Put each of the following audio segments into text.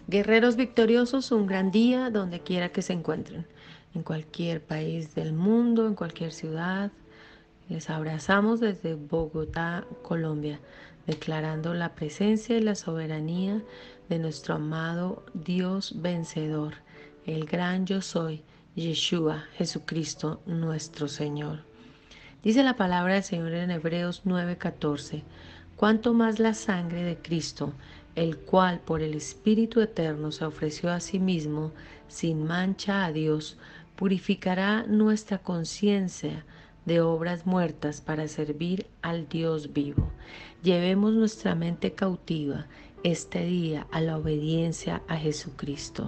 Guerreros victoriosos, un gran día donde quiera que se encuentren, en cualquier país del mundo, en cualquier ciudad. Les abrazamos desde Bogotá, Colombia, declarando la presencia y la soberanía de nuestro amado Dios vencedor, el gran yo soy, Yeshua, Jesucristo, nuestro Señor. Dice la palabra del Señor en Hebreos 9:14, cuanto más la sangre de Cristo, el cual por el Espíritu Eterno se ofreció a sí mismo sin mancha a Dios, purificará nuestra conciencia de obras muertas para servir al Dios vivo. Llevemos nuestra mente cautiva este día a la obediencia a Jesucristo,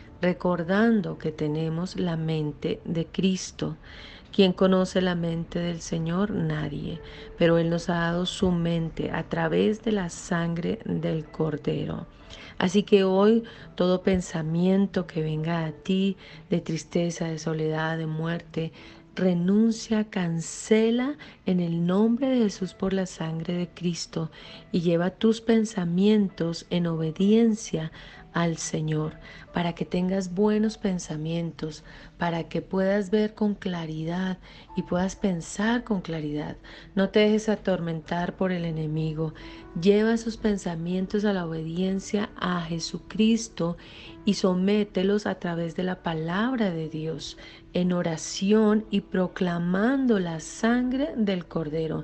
recordando que tenemos la mente de Cristo. ¿Quién conoce la mente del Señor? Nadie, pero Él nos ha dado su mente a través de la sangre del Cordero. Así que hoy todo pensamiento que venga a ti de tristeza, de soledad, de muerte, renuncia, cancela en el nombre de Jesús por la sangre de Cristo y lleva tus pensamientos en obediencia al Señor, para que tengas buenos pensamientos, para que puedas ver con claridad y puedas pensar con claridad. No te dejes atormentar por el enemigo. Lleva esos pensamientos a la obediencia a Jesucristo y somételos a través de la palabra de Dios, en oración y proclamando la sangre del Cordero,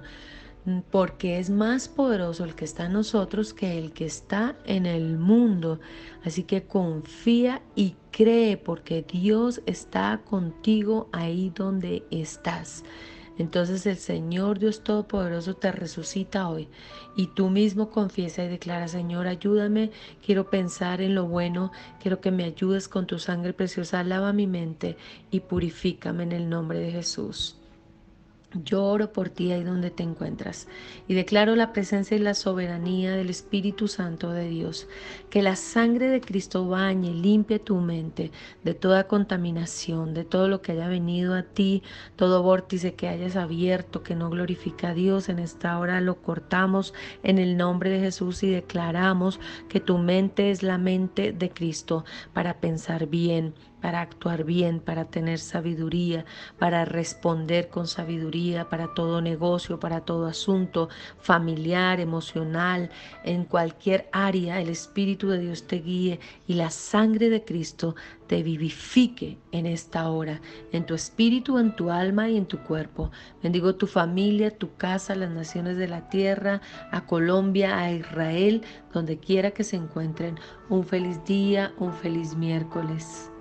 porque es más poderoso el que está en nosotros que el que está en el mundo. Así que confía y cree, porque Dios está contigo ahí donde estás. Entonces el Señor Dios Todopoderoso te resucita hoy y tú mismo confiesa y declara: Señor, ayúdame, quiero pensar en lo bueno, quiero que me ayudes con tu sangre preciosa, lava mi mente y purifícame en el nombre de Jesús. Yo oro por ti ahí donde te encuentras y declaro la presencia y la soberanía del Espíritu Santo de Dios. Que la sangre de Cristo bañe, limpie tu mente de toda contaminación, de todo lo que haya venido a ti, todo vórtice que hayas abierto que no glorifica a Dios. En esta hora lo cortamos en el nombre de Jesús y declaramos que tu mente es la mente de Cristo, para pensar bien, para actuar bien, para tener sabiduría, para responder con sabiduría para todo negocio, para todo asunto familiar, emocional, en cualquier área. El Espíritu de Dios te guíe y la sangre de Cristo te vivifique en esta hora, en tu espíritu, en tu alma y en tu cuerpo. Bendigo tu familia, tu casa, las naciones de la tierra, a Colombia, a Israel, donde quiera que se encuentren. Un feliz día, un feliz miércoles.